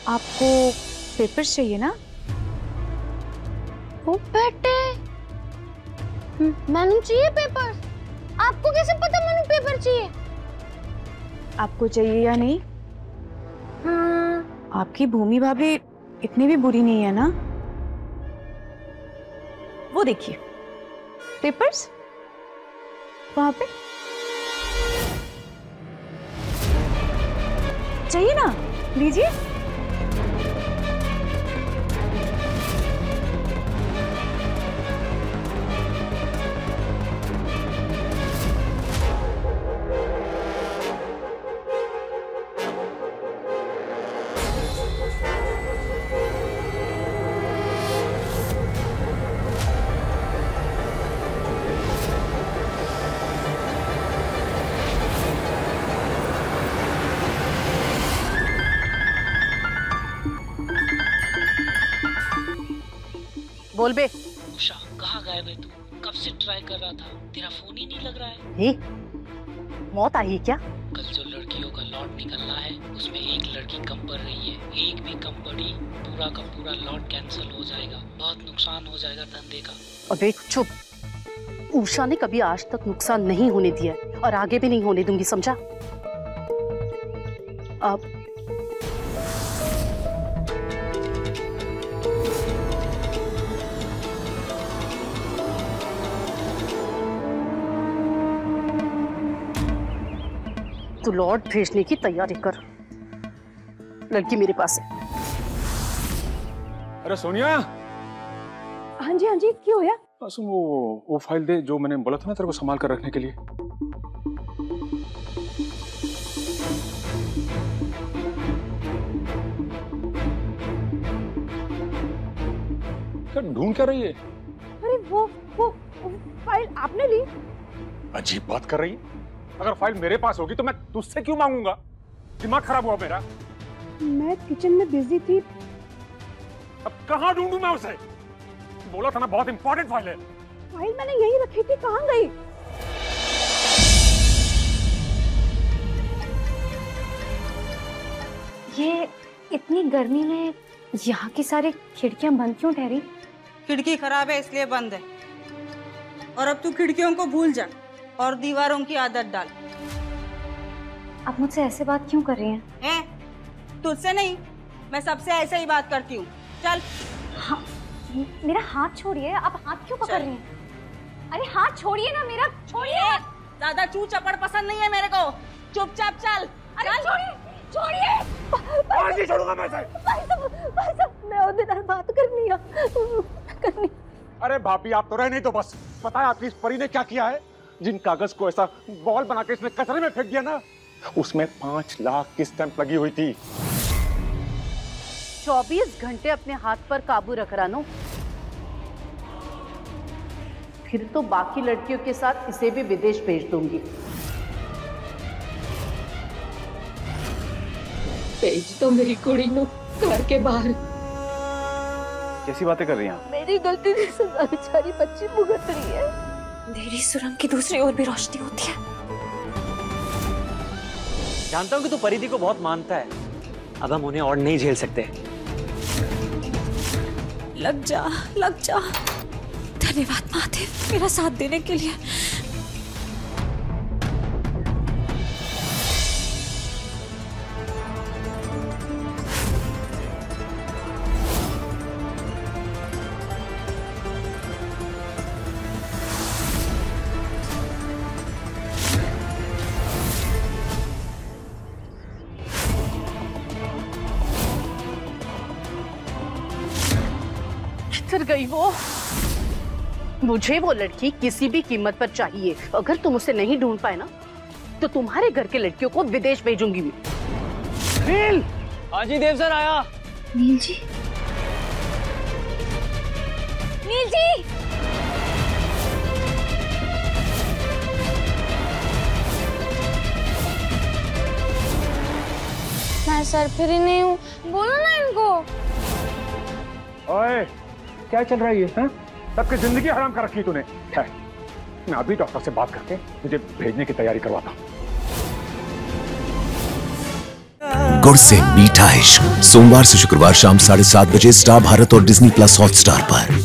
आपको पेपर्स चाहिए ना? वो बेटे, मैनू चाहिए पेपर्स। आपको कैसे पता मैनू पेपर चाहिए? आपको चाहिए या नहीं? आपकी भूमि भाभी इतनी भी बुरी नहीं है ना? वो देखिए पेपर्स वहां पे। चाहिए ना? लीजिए। बोल बे। उषा, कहाँ गायब है तू? कब से ट्राई कर रहा था, तेरा फोन ही नहीं लग रहा है। हे, मौत आई क्या? कल जो लड़कियों का लॉट निकलना है उसमें एक लड़की कम पड़ रही है। एक भी कम पड़ी पूरा का पूरा लॉट कैंसिल हो जाएगा। बहुत नुकसान हो जाएगा धंधे का। अबे चुप। उषा ने कभी आज तक नुकसान नहीं होने दिया और आगे भी नहीं होने दूंगी, समझा? अब तू लॉट भेजने की तैयारी कर। लड़की मेरे पास है। अरे सोनिया। हाँ जी क्यों होया? बस वो फाइल दे जो मैंने बोला था ना तेरे को संभाल कर रखने के लिए। क्या ढूंढ क्या रही है? अरे वो फाइल आपने ली? अजीब बात कर रही है। अगर फाइल मेरे पास होगी तो मैं तुझसे क्यों मांगूंगा? दिमाग खराब हुआ मेरा। मैं किचन में बिजी थी। अब कहाँ ढूंढूं मैं उसे? बोला था ना बहुत इंपॉर्टेंट फाइल है। फाइल मैंने यहीं रखी थी, कहाँ गई? ये इतनी गर्मी में यहाँ की सारी खिड़कियां बंद क्यों ठहरी? खिड़की खराब है इसलिए बंद है। और अब तू खिड़कियों को भूल जा और दीवारों की आदत डाल। आप मुझसे ऐसे बात क्यों कर रही हैं? तुझसे नहीं, मैं सबसे ऐसे ही बात करती हूँ। चल। हाँ, मेरा हाथ छोड़िए। आप हाथ क्यों पकड़ रही हैं? अरे हाथ छोड़िए ना मेरा, छोड़िए। ज्यादा चू चपड़ पसंद नहीं है मेरे को। चुपचाप चल। अरे छोड़िए। नहीं छोड़ूंगा मैं इसे। भाई साहब, मैं और दिन बात करनी। अरे भाभी आप तो रहे नहीं तो बस। पता है आपकी इस परी ने क्या किया है? जिन कागज को ऐसा बॉल बना के इसने कचरे में फेंक दिया ना, उसमें 5 लाख की स्टैंप लगी हुई थी। 24 घंटे अपने हाथ पर काबू रख रानो, फिर तो बाकी लड़कियों के साथ इसे भी विदेश भेज दूंगी। भेज दो मेरी कुड़ी नो घर के बाहर। कैसी बातें कर रही हैं? मेरी गलती की सजा बेचारी बच्ची भुगत रही है। मेरी सुरंग की दूसरी ओर भी रोशनी होती है। जानता हूँ कि तू परिधि को बहुत मानता है। अब हम उन्हें और नहीं झेल सकते। लग जा। धन्यवाद महादेव, मेरा साथ देने के लिए। फिर गई वो। मुझे वो लड़की किसी भी कीमत पर चाहिए। अगर तुम उसे नहीं ढूंढ पाए ना तो तुम्हारे घर के लड़कियों को विदेश भेजूंगी मैं। नील! हाँ जी, देव सर आया। नील जी। मैं सरफिरी नहीं हूँ, बोलो ना इनको। ओए, क्या चल रहा है ये? सबकी जिंदगी हराम कर रखी तूने। है, मैं अभी डॉक्टर से बात करके तुझे भेजने की तैयारी करवाता हूँ। और से मीठा इश्क, सोमवार से शुक्रवार शाम 7:30 बजे स्टार भारत और डिज्नी प्लस हॉटस्टार पर।